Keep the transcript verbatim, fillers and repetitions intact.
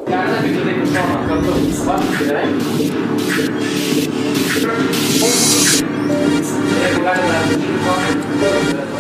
Cara, vi que tem uma cantora de sapato, né? É, o cara da